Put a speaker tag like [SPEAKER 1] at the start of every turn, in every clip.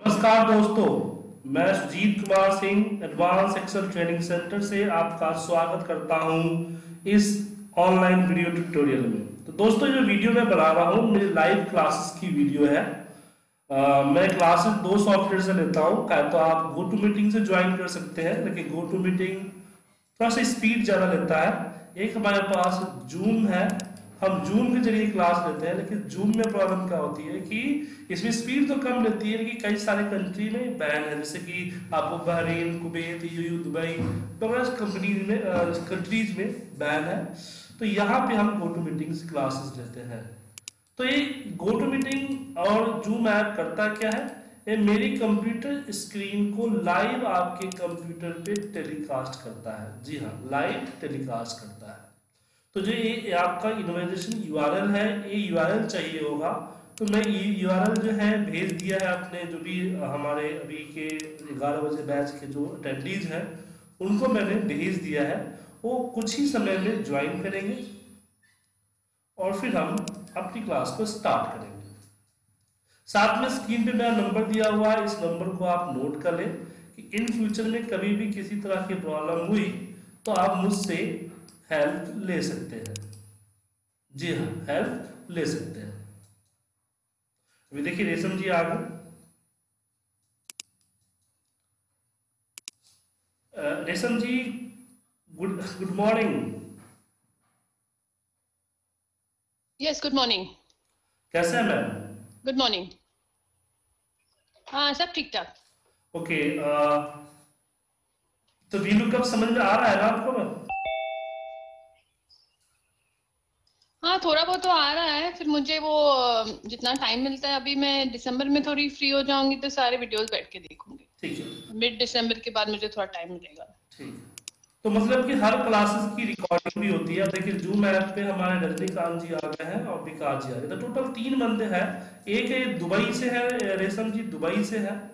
[SPEAKER 1] नमस्कार दोस्तों, मैं Sujit Kumar Singh advance Excel training centre से आपका स्वागत करता हूं इस ऑनलाइन वीडियो ट्यूटोरियल में। तो दोस्तों, जो वीडियो मैं बना रहा हूं मेरी लाइव क्लासेस की वीडियो है। मैं क्लासेस दो सॉफ्टवेयर से लेता हूं। क्या तो आप गो टू मीटिंग से ज्वाइन कर सकते हैं, लेकिन गो टू मीटिंग थोड़ा सा स्पीड ज़्यादा लेता है। एक हमारे पास जूम है, हम जूम के जरिए क्लास लेते हैं, लेकिन जूम में प्रॉब्लम क्या होती है कि इसमें स्पीड तो कम लेती है, लेकिन कई सारे कंट्री में बैन है। जैसे कि आपको बहरीन, कुवैत, यूएई, दुबई वगैरह कंपनी में कंट्रीज में बैन है। तो यहाँ पे हम गो टू मीटिंग्स क्लासेस लेते हैं। तो ये गो टू मीटिंग और जूम ऐप करता क्या है, ये मेरी कंप्यूटर स्क्रीन को लाइव आपके कंप्यूटर पे टेलीकास्ट करता है। जी हाँ, लाइव टेलीकास्ट करता है। तो जो ये आपका इन्विटेशन यूआरएल है, ये यूआरएल चाहिए होगा। तो मैं ये यूआरएल जो है भेज दिया है अपने जो भी हमारे अभी के 11 बजे बैच के जो अटेंडीज हैं उनको मैंने भेज दिया है। वो कुछ ही समय में ज्वाइन करेंगे और फिर हम अपनी क्लास को स्टार्ट करेंगे। साथ में स्क्रीन पे मेरा नंबर दिया हुआ है, इस नंबर को आप नोट कर लें कि इन फ्यूचर में कभी भी किसी तरह की प्रॉब्लम हुई तो आप मुझसे हेल्प ले सकते हैं। जी हाँ, हेल्प ले सकते हैं। अभी देखिए रेशम जी आ गए। Resham ji, good good morning.
[SPEAKER 2] Yes, good morning.
[SPEAKER 1] कैसे हैं मैम?
[SPEAKER 2] Good morning. हाँ, सब ठीक ठाक।
[SPEAKER 1] ओके, तो वीलू कब समझ में आ रहा है ना आपको मैम?
[SPEAKER 2] हाँ, थोड़ा बहुत तो आ रहा है। फिर मुझे वो जितना टाइम मिलता है, अभी मैं दिसंबर में थोड़ी फ्री हो जाऊंगी तो सारे वीडियोस बैठ के देखूंगी।
[SPEAKER 1] ठीक है।
[SPEAKER 2] मिड दिसंबर के बाद मुझे थोड़ा टाइम मिलेगा।
[SPEAKER 1] ठीक। तो मतलब कि हर क्लासेस की रिकॉर्डिंग भी होती है। देखिए जूम ऐप पे हमारे रजनीकांत जी आ गए हैं और विकास जी आ गए। तो टोटल 3 बंदे हैं। एक है दुबई से है, रेशम जी दुबई से है।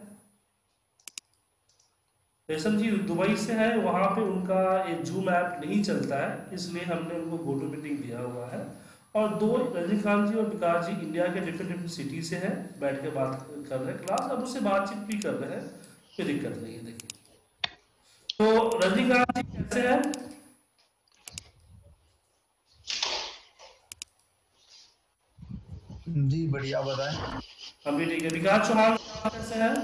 [SPEAKER 1] रेशम जी दुबई से है, वहाँ पे उनका ये जूम ऐप नहीं चलता है, इसलिए हमने उनको गो टू मीटिंग दिया हुआ है। और दो रजनीकांत जी और विकास जी इंडिया के डिफरेंट डिफरेंट सिटी से हैं, बैठ के बात कर रहे हैं क्लास, अब उससे बातचीत भी कर रहे हैं, कोई दिक्कत नहीं है। देखिए तो रजनीकांत जी कैसे हैं?
[SPEAKER 3] जी बढ़िया, बताएं।
[SPEAKER 1] हम भी ठीक है। विकास चौहान आप कैसे हैं?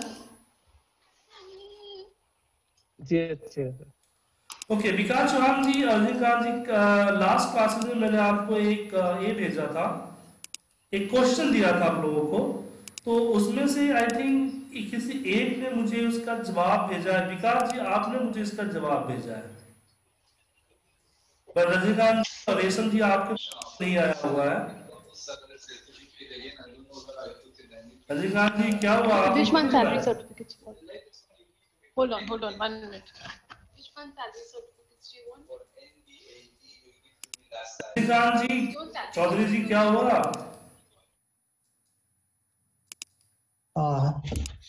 [SPEAKER 4] जी अच्छे हैं।
[SPEAKER 1] Okay Vikas Chauhan ji, Rajinikanth ji, last classes में मैंने आपको एक ये भेजा था, एक क्वेश्चन दिया था आप लोगों को। तो उसमें से आई थिंक किसी एक ने मुझे उसका जवाब भेजा है। विकास जी आपने मुझे इसका जवाब भेजा है, पर रजनीकांत जी और रेशम जी आपके पास नहीं आया हुआ है। रजनीकांत जी क्या हुआ, आपको
[SPEAKER 2] Which one
[SPEAKER 1] नहीं
[SPEAKER 2] salary
[SPEAKER 1] आया?
[SPEAKER 2] certificates? Hold on, 1 minute. Which one salary certificates do you want?
[SPEAKER 1] Rajinikanth जी, चौधरी जी क्या हुआ?
[SPEAKER 3] हाँ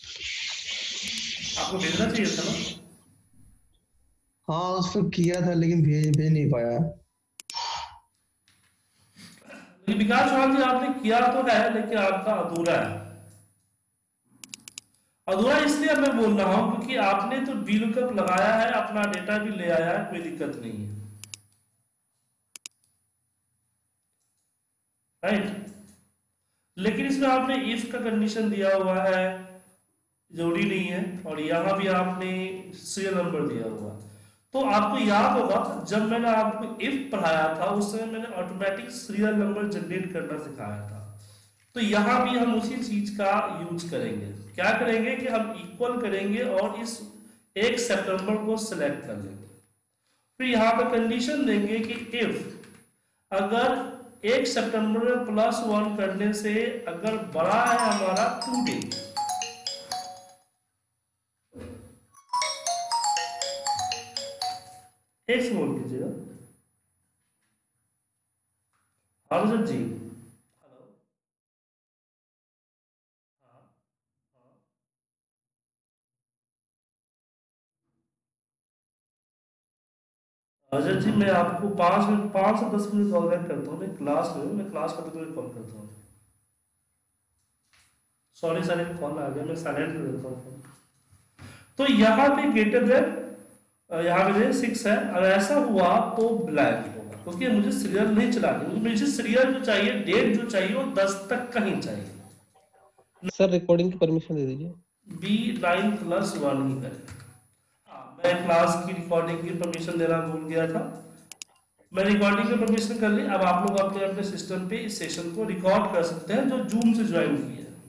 [SPEAKER 1] आपको भेजना चाहिए था ना।
[SPEAKER 3] हाँ, उस पर किया था लेकिन भेज भेज नहीं पाया।
[SPEAKER 1] लेकिन विकास चौहान जी आपने किया तो है, लेकिन आपका अधूरा है। अधूरा इसलिए मैं बोल रहा हूं क्योंकि आपने तो वीलुकअप लगाया है, अपना डेटा भी ले आया है, कोई दिक्कत नहीं है, राइट। लेकिन इसमें आपने इफ का कंडीशन दिया हुआ है, जरूरी नहीं है। और यहां भी आपने सीरियल नंबर दिया हुआ है। तो आपको याद होगा जब मैंने आपको इफ पढ़ाया था उस समय मैंने ऑटोमेटिक सीरियल नंबर जनरेट करना सिखाया था। तो यहां भी हम उसी चीज का यूज करेंगे। क्या करेंगे कि हम इक्वल करेंगे और इस 1 सितंबर को सिलेक्ट कर लेंगे। फिर यहाँ पे कंडीशन देंगे कि इफ अगर 1 सितंबर में +1 करने से अगर बड़ा है हमारा 2 डे, एक से बोल कीजिएगा। हाँ रजत जी, हेलो। हाँ हाँ। रजत जी मैं आपको 5 मिनट, 5 से 10 मिनट कॉल बैक करता हूँ। मैं क्लास में हूँ, मैं क्लास करते हुए कॉल करता हूँ। सॉरी सर, एक कॉल आ गया, मैं साइलेंट कर देता हूँ फोन। तो यहाँ पे ग्रेटर देन, यहाँ पे 6 है। अगर ऐसा हुआ तो ब्लैंक होगा, क्योंकि मुझे सीरियल नहीं चलानी, मुझे सीरियल जो चाहिए, डेट जो चाहिए वो 10 तक का ही चाहिए।
[SPEAKER 4] सर रिकॉर्डिंग की परमिशन दे दीजिए।
[SPEAKER 1] B9+1 ही करें। हाँ, मैं क्लास की रिकॉर्डिंग की परमिशन देना भूल गया था, मैं रिकॉर्डिंग की परमिशन कर ली। अब आप लोग अपने अपने सिस्टम पे इस सेशन को रिकॉर्ड कर सकते हैं जो जूम से ज्वाइन किए हैं।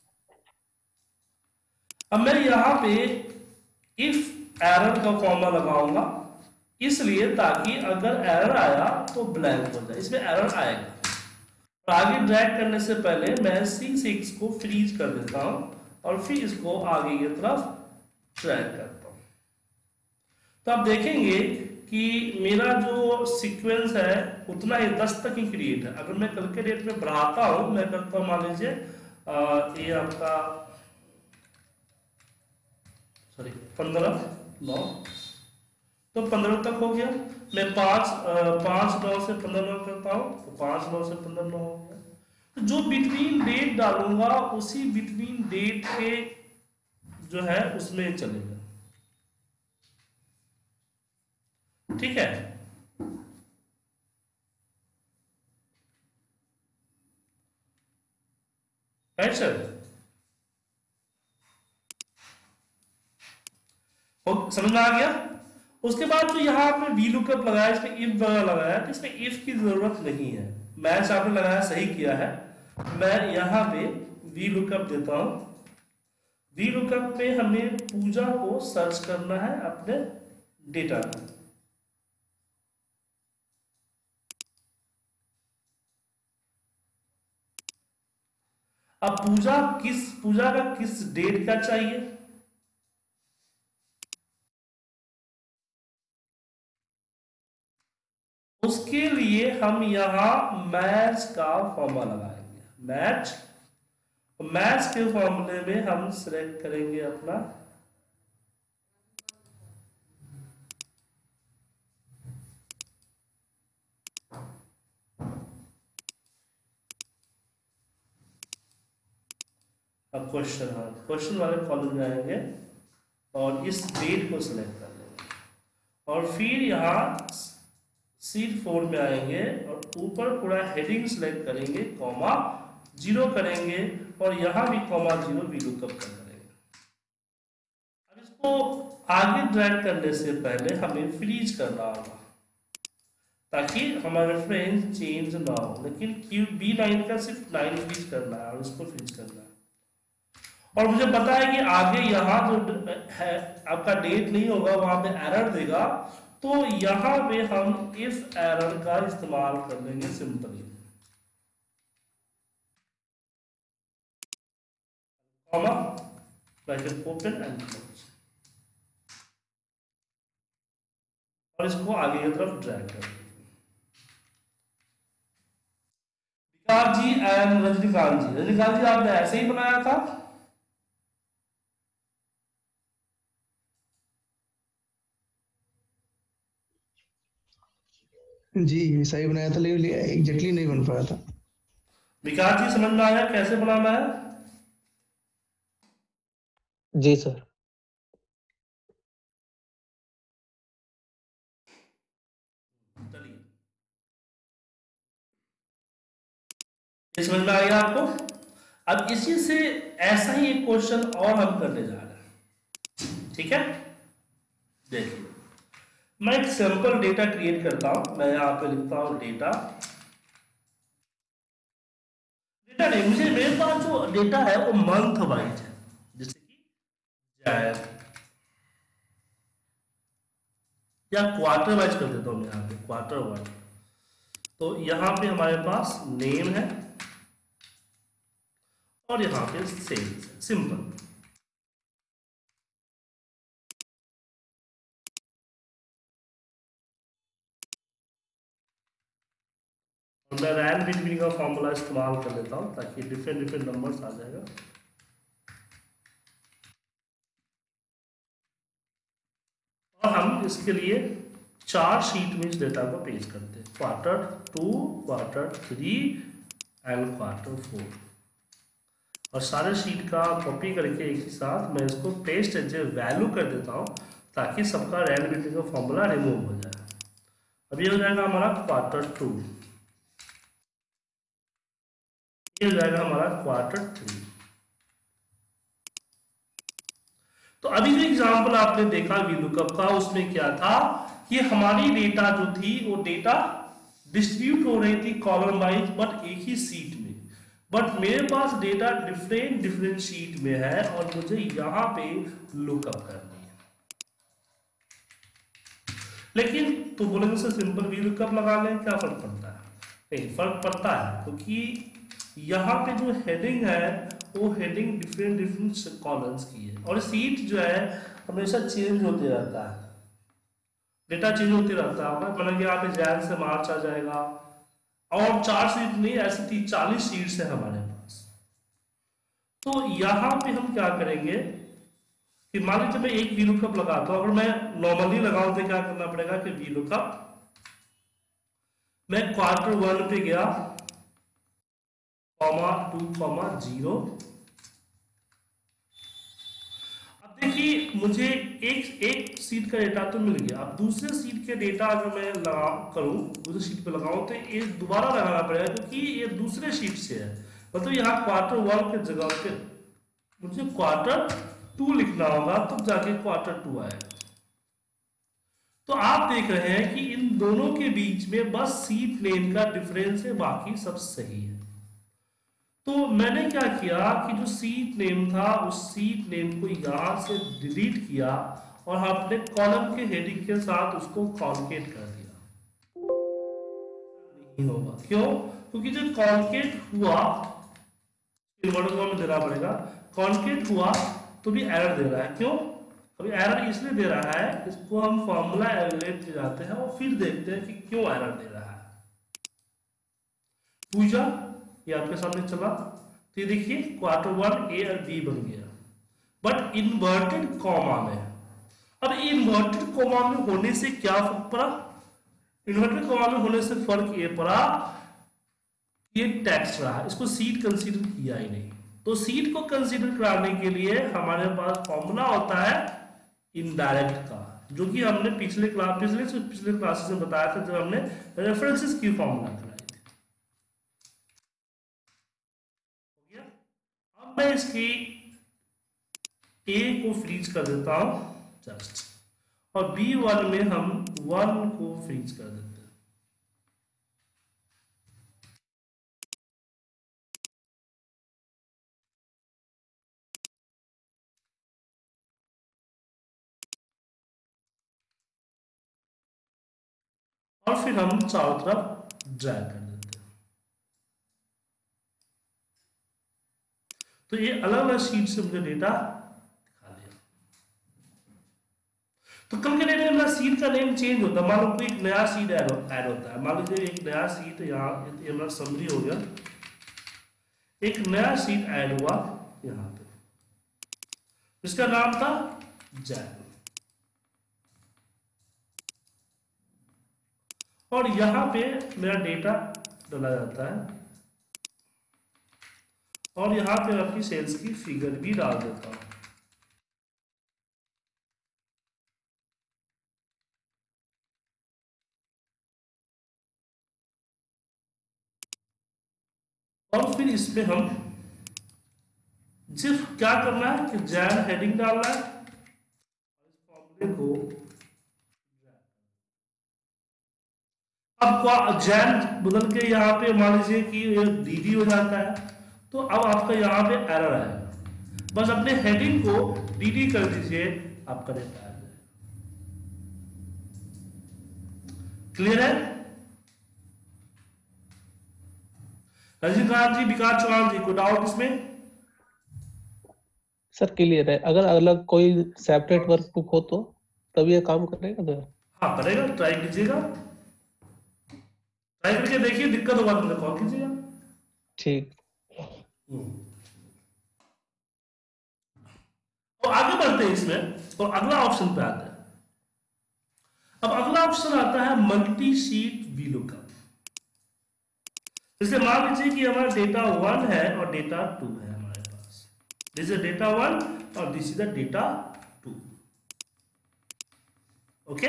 [SPEAKER 1] अब मैं यहाँ पे इफ एरर का फॉर्मूला लगाऊंगा, इसलिए ताकि अगर एरर आया तो ब्लैंक हो जाए, इसमें एरर आएगा। और आगे ड्रैग करने से पहले मैं C6 को फ्रीज कर देता हूं और फिर इसको आगे की तरफ ड्रैग करता हूं। तो आप देखेंगे कि मेरा जो सीक्वेंस है उतना ही 10 तक ही क्रिएट है। अगर मैं कल के डेट में बढ़ाता हूं, मैं करता हूं, मान लीजिए ये आपका 15/9, तो 15 तक हो गया। मैं 5/9 से 15/9 करता हूं, तो 5/9 से 15/9 हो गया। तो जो बिटवीन डेट डालूंगा उसी बिटवीन डेट के जो है उसमें चलेगा, ठीक है। राइट सर, समझ में आ गया। उसके बाद जो यहाँ पे वी लुकअप लगाया, इसमें इफ वगैरह लगाया, तो इसमें इफ की जरूरत नहीं है। मैच आपने लगाया, सही किया है। मैं यहाँ पे वी लुकअप देता हूं। वी लुकअप पे हमें पूजा को सर्च करना है अपने डेटा में। अब पूजा का किस डेट का चाहिए, उसके लिए हम यहां मैच का फॉर्मूला लगाएंगे। मैच के फॉर्मूले में हम सिलेक्ट करेंगे अपना अब क्वेश्चन, हाँ क्वेश्चन वाले कॉलम में आएंगे और इस डेट को सिलेक्ट कर लेंगे और फिर यहाँ सीट 4 में आएंगे और ऊपर पूरा हेडिंग सिलेक्ट करेंगे, कॉमा 0 करेंगे और यहाँ भी कॉमा 0 वी लुकअप करेंगे। अब इसको आगे ड्रैग करने से पहले हमें फ्रीज करना होगा ताकि हमारा रेफरेंस चेंज ना हो, लेकिन B9 का सिर्फ 9 फ्रीज करना है और इसको फ्रीज करना है। और मुझे पता है कि आगे यहाँ जो है आपका डेट नहीं होगा, वहां पे एरर देगा, तो यहां पे हम इफ एरर का इस्तेमाल कर लेंगे simply, comma bracket open and close, और इसको आगे की तरफ ड्रैग कर देंगे। विकास जी एंड रजनीकांत जी आपने ऐसे ही बनाया था।
[SPEAKER 3] जी सही बनाया था, लेकिन एग्जैक्टली नहीं बन पाया था।
[SPEAKER 1] विकास जी समझ में आया कैसे बनाना है?
[SPEAKER 4] जी सर।
[SPEAKER 1] चलिए, समझ में आ गया आपको? अब इसी से ऐसा ही एक क्वेश्चन और हम करने जा रहे हैं, ठीक है। देखिए, मैं एक सैंपल डेटा क्रिएट करता हूं। मैं यहां पे लिखता हूं डेटा नहीं, मुझे मेरे पास जो डेटा है वो मंथ वाइज है, जैसे कि जैन, या क्वार्टर वाइज कर देता हूं मैं यहां पे क्वार्टर वाइज। तो यहां पे हमारे पास नेम है और यहां पे सेल्स है, सिंपल। मैं रैंड बिटवीन का फॉर्मूला इस्तेमाल कर लेता हूं ताकि डिफरेंट नंबर्स आ जाएगा। और हम इसके लिए 4 शीट में इस डेटा को पेश करते हैं, Q2, Q3 एंड Q4। और सारे शीट का कॉपी करके एक ही साथ मैं इसको पेस्ट एज ए वैल्यू कर देता हूँ ताकि सबका रैंडमिटी का फॉर्मूला रिमूव हो जाए। अब ये हो जाएगा हमारा Q2, ये हो जाएगा हमारा Q3। तो अभी जो एग्जांपल आपने देखा वीलुकअप का, उसमें क्या था कि हमारी डेटा जो थी वो डेटा डिस्ट्रीब्यूट हो रही थी कॉलम वाइज बट एक ही सीट में, बट मेरे पास डेटा डिफरेंट शीट में है और मुझे यहां पे लुकअप करनी है। लेकिन तो बोलेंगे सर सिंपल वीलुकअप लगा लें, क्या फर्क पड़ता है? नहीं फर्क पड़ता है, क्योंकि यहाँ पे जो हेडिंग है वो हेडिंग डिफरेंट कॉलम्स की है और सीट जो है हमेशा चेंज होते रहता है, डेटा चेंज होते रहता है। मतलब यहाँ पे जैन से मार्च आ जाएगा और 4 सीट नहीं, ऐसे 40 सीट्स है हमारे पास। तो यहाँ पे हम क्या करेंगे कि मान लीजिए मैं एक वीलुकअप लगाता हूँ, अगर मैं नॉर्मली लगाऊं तो क्या करना पड़ेगा कि वीलुकअप मैं Q1 पे गया, (2,0). अब देखिए मुझे एक सीट का डेटा तो मिल गया, अब दूसरे सीट के डेटा अगर मैं लगा करूं, दूसरे सीट पे लगाऊं तो ये दोबारा लगाना पड़ेगा क्योंकि ये दूसरे सीट से है। मतलब यहाँ Q1 के जगह पे मुझे Q2 लिखना होगा तब जाके Q2 आएगा। तो आप देख रहे हैं कि इन दोनों के बीच में बस सीट नेम का डिफरेंस है, बाकी सब सही है। तो मैंने क्या किया कि जो सीट नेम था उस सीट नेम को यहां से डिलीट किया और हमने कॉलम के हेडिंग के साथ उसको कॉन्केट कर दिया। नहीं होगा, क्यों? क्योंकि जो कॉन्केट हुआ इन्वर्टर में देना पड़ेगा, कॉन्केट हुआ तो भी एरर दे रहा है। क्यों? अभी एरर इसलिए दे रहा है, इसको हम फॉर्मूला एवेलुएट जाते हैं और फिर देखते हैं कि क्यों एरर दे रहा है। पूजा ये आपके सामने चला तो ये देखिए Q1 A और B बन गया, बट इन्वर्टेड कॉमा में। अब इन्वर्टेड कॉमा में होने से क्या फर्क पड़ा? इन्वर्टेड कॉमा में होने से फर्क ये पड़ा ये टेक्स्ट रहा, इसको सीट कंसीडर किया ही नहीं। तो सीट को कंसीडर कराने के लिए हमारे पास फॉर्मूला होता है इनडायरेक्ट का, जो कि हमने पिछले क्लासेस में बताया था जब हमने रेफरेंसेस की फॉर्मूला कराई थी। अब मैं इसकी A को फ्रीज कर देता हूं जस्ट, और B1 में हम 1 को फ्रीज कर देते हैं। और फिर हम चारों तरफ ड्रैग कर देते हैं। तो ये अलग अलग शीट से मुझे डेटा दिखा दिया। तो कल के डेट में मेरा सीट का नेम चेंज होता है। मान लो कोई एक नया सीट ऐड होता है, मान लीजिए एक नया सीट यहाँ हमारा समरी हो गया, एक नया सीट ऐड हुआ यहाँ पे, इसका नाम था जैन, और यहां पे मेरा डेटा डाला जाता है और यहां पे आपकी सेल्स की फिगर भी डाल देता हूं। और फिर इसमें हम सिर्फ क्या करना है कि जैन हेडिंग डालना है, इस फॉर्मूले को अब जैन बदल के यहाँ पे मान लीजिए कि डीडी हो जाता है, तो अब आपका यहाँ पे एरर आएगा। बस अपने हेडिंग को डीडी कर दीजिए, आपका डेटा आ जाएगा। क्लियर है? रजनीकांत जी, विकास चौहान जी, कोई डाउट इसमें?
[SPEAKER 4] सर क्लियर है। अगर अलग कोई सेपरेट वर्कबुक हो तो तब ये काम करेगा सर?
[SPEAKER 1] हाँ करेगा, ट्राई कीजिएगा, ट्राई करके देखिए, दिक्कत होगा तो मुझे कॉल कीजिएगा।
[SPEAKER 4] ठीक।
[SPEAKER 1] तो आगे बढ़ते हैं इसमें और अगला ऑप्शन पे आते हैं। अब अगला ऑप्शन आता है मल्टी शीट वीलुकअप। जैसे मान लीजिए कि हमारा डेटा 1 है और डेटा 2 है हमारे पास, दिस इज डेटा 1 और this is the data 2। Okay,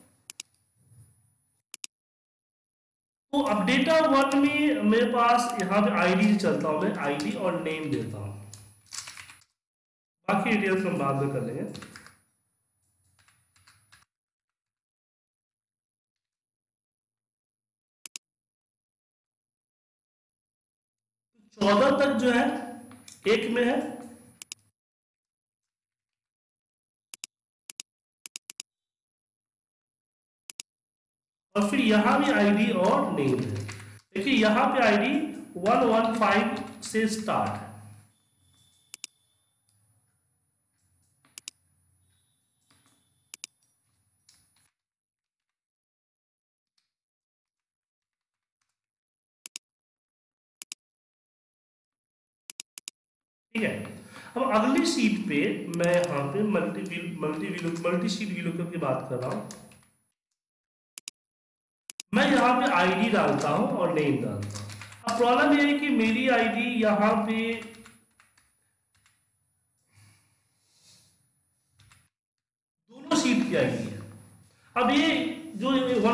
[SPEAKER 1] तो अब डेटा 1 में मेरे पास यहां पे आईडी चलता हूं, मैं आईडी और नेम देता हूं, बाकी डिटेल्स हम बाद में कर लेंगे। 14 तक जो है एक में है, और फिर यहां भी आईडी और नेम है। देखिए यहां पे आईडी 115 से स्टार्ट है, ठीक है। अब अगली शीट पे मैं यहां पे मल्टी शीट वीलुकअप की बात कर रहा हूं। मैं यहां पे आईडी डालता हूं और नेम डालता हूं। अब प्रॉब्लम यह है कि मेरी आईडी यहां पे दोनों शीट की आईडी है। अब ये जो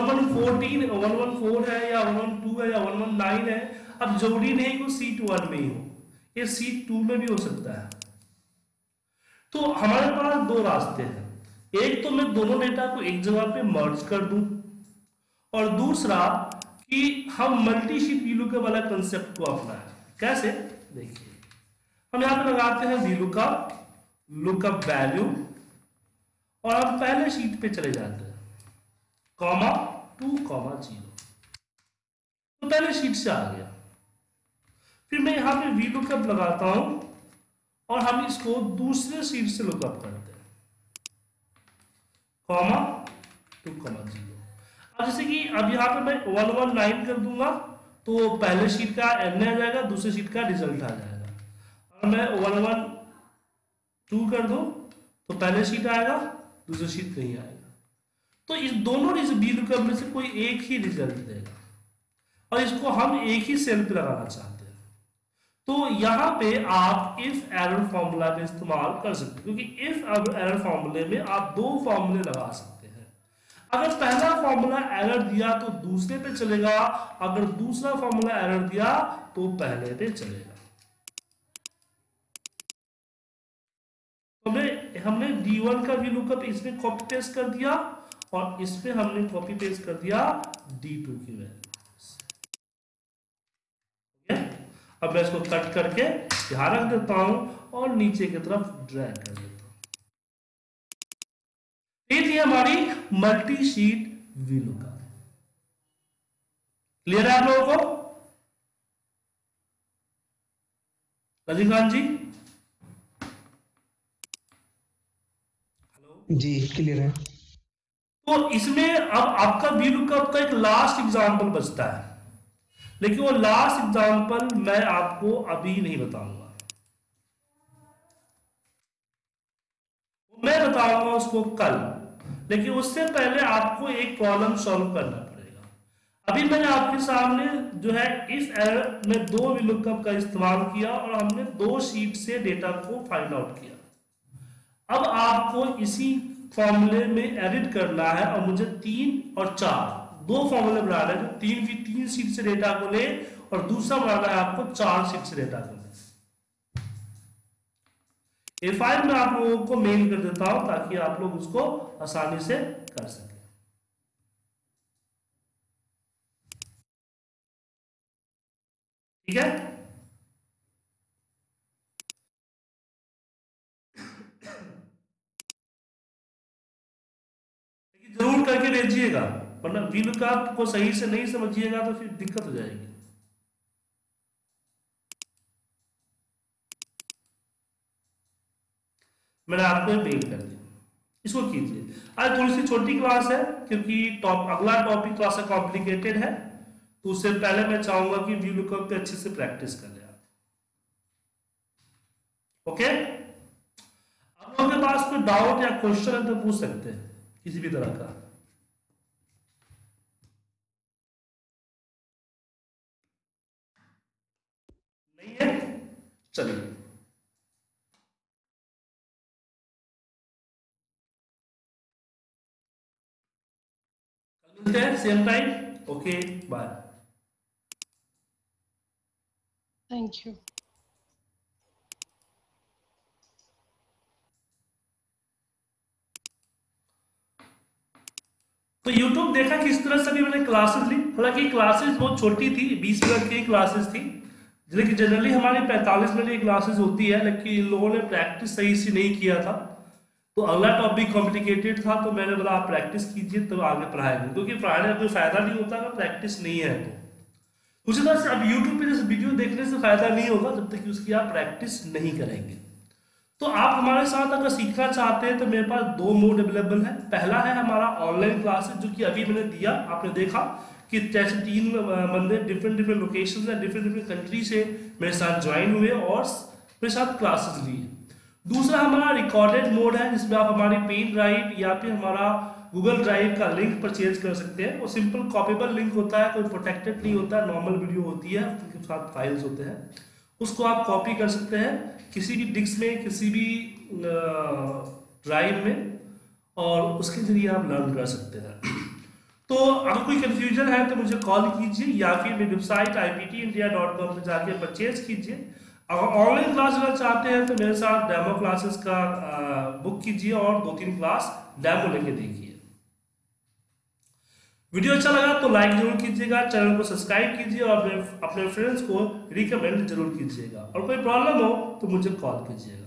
[SPEAKER 1] 1114 है या 112 है या 119 है, अब जरूरी नहीं कि सीट 1 में ही हो, ये सीट 2 में भी हो सकता है। तो हमारे पास दो रास्ते हैं, एक तो मैं दोनों डेटा को एक जगह पे मर्ज कर दूं, और दूसरा कि हम मल्टी शीट वीलुकअप वाला कंसेप्ट को अपनाएं। कैसे, देखिए हम यहां पे लगाते हैं वीलुकअप लुकअप वैल्यू, और हम पहले शीट पे चले जाते हैं, कॉमा 2 कॉमा 0, तो पहले शीट से आ गया। फिर मैं यहां पे वीलुकअप लगाता हूं और हम इसको दूसरे शीट से लुकअप करते हैं, कॉमा 2 कॉमा 0। अब जैसे कि अब यहां पे मैं 119 कर दूंगा तो पहले शीट का एन आ जाएगा, दूसरे शीट का रिजल्ट आ जाएगा। अगर मैं 112 कर दूं तो पहले शीट आएगा, दूसरे शीट नहीं आएगा। तो इस दोनों वीलुकअप में से कोई एक ही रिजल्ट देगा, और इसको हम एक ही सेल पे लगाना चाहते हैं। तो यहां पे आप इफ एरर फॉर्मूला का इस्तेमाल कर सकते हैं, क्योंकि इफ एरर फॉर्मूले में आप दो फॉर्मूले लगा सकते हैं। अगर पहला फॉर्मूला एरर दिया तो दूसरे पे चलेगा, अगर दूसरा फॉर्मूला एरर दिया तो पहले पे चलेगा। तो हमने D1 का वीलुकअप इसमें कॉपी पेस्ट कर दिया, और इसमें हमने कॉपी पेस्ट कर दिया D2 की वैल्यू। अब मैं इसको कट करके यहां रख देता हूं और नीचे की तरफ ड्रैग कर देता हूं। ये थी हमारी मल्टी शीट वीलुकअप। क्लियर है आप लोगों को? रजनीकांत जी,
[SPEAKER 3] जी क्लियर है।
[SPEAKER 1] तो इसमें अब आपका वीलुकअप का एक लास्ट एग्जांपल बचता है, लेकिन वो लास्ट एग्जांपल मैं आपको अभी नहीं बताऊंगा, मैं बताऊंगा उसको कल। लेकिन उससे पहले आपको एक प्रॉब्लम सॉल्व करना पड़ेगा। अभी मैंने आपके सामने जो है इफ एरर में दो वीलुकअप का इस्तेमाल किया और हमने दो शीट से डेटा को फाइंड आउट किया। अब आपको इसी फॉर्मूले में एडिट करना है, और मुझे 3 और 4 दो फॉर्मूले बनाना है, जो 3 शीट से डेटा को ले, और दूसरा बनाना है आपको 4 शीट से डेटा को ले। ये फाइल मैं आप लोगों को मेल कर देता हूं ताकि आप लोग उसको आसानी से कर सकें। ठीक है, लेकिन जरूर करके भेजिएगा, वरना वीलुकअप को सही से नहीं समझिएगा तो फिर दिक्कत हो जाएगी। मैंने आपको मेल कर दिया, इसको कीजिए। आज थोड़ी सी छोटी क्लास है क्योंकि अगला टॉपिक थोड़ा सा कॉम्प्लिकेटेड है, तो उससे पहले मैं चाहूंगा कि वीलुकअप पे अच्छे से प्रैक्टिस कर ले आप। ओके, आप लोगों के पास कोई डाउट या क्वेश्चन है तो पूछ सकते हैं किसी भी तरह का। नहीं है, चलिए मिलते हैं same time. Okay bye.
[SPEAKER 2] Thank you.
[SPEAKER 1] तो YouTube देखा किस तरह से भी मैंने क्लासेस ली। हालांकि क्लासेस बहुत छोटी थी, 20 मिनट की क्लासेस थी, लेकिन जनरली हमारी 45 मिनट की क्लासेस होती है, लेकिन इन लोगों ने प्रैक्टिस सही से नहीं किया था। तो अगला टॉपिक कॉम्प्लिकेटेड था, तो मैंने बोला आप प्रैक्टिस कीजिए तो आगे पढ़ाएंगे, क्योंकि पढ़ाने का कोई फायदा नहीं होता अगर प्रैक्टिस नहीं है तो। उसी तरह से अब यूट्यूब पे जैसे वीडियो देखने से फायदा नहीं होगा जब तक कि उसकी आप प्रैक्टिस नहीं करेंगे। तो आप हमारे साथ अगर सीखना चाहते हैं तो मेरे पास 2 मोड अवेलेबल है। पहला है हमारा ऑनलाइन क्लासेस, जो कि अभी मैंने दिया, आपने देखा कि जैसे 3 बंदे डिफरेंट लोकेशन या डिफरेंट कंट्री से मेरे साथ ज्वाइन हुए और मेरे साथ क्लासेस लिए। दूसरा हमारा रिकॉर्डेड मोड है, जिसमें आप हमारी पेन ड्राइव या फिर हमारा गूगल ड्राइव का लिंक परचेज कर सकते हैं। वो सिंपल कॉपीबल लिंक होता है, कोई प्रोटेक्टेड नहीं होता है, नॉर्मल वीडियो होती है, उनके साथ फाइल्स होते हैं, उसको आप कॉपी कर सकते हैं किसी भी डिस्क में, किसी भी ड्राइव में, और उसके जरिए आप लर्न कर सकते हैं। तो अगर कोई कंफ्यूजन है तो मुझे कॉल कीजिए या फिर मेरी वेबसाइट iptindia.com पे जाके परचेज कीजिए। अगर ऑनलाइन क्लास अगर चाहते हैं तो मेरे साथ डेमो क्लासेस का बुक कीजिए और 2-3 क्लास डेमो लेके देखिए। वीडियो अच्छा लगा तो लाइक जरूर कीजिएगा, चैनल को सब्सक्राइब कीजिए और अपने फ्रेंड्स को रिकमेंड जरूर कीजिएगा, और कोई प्रॉब्लम हो तो मुझे कॉल कीजिएगा।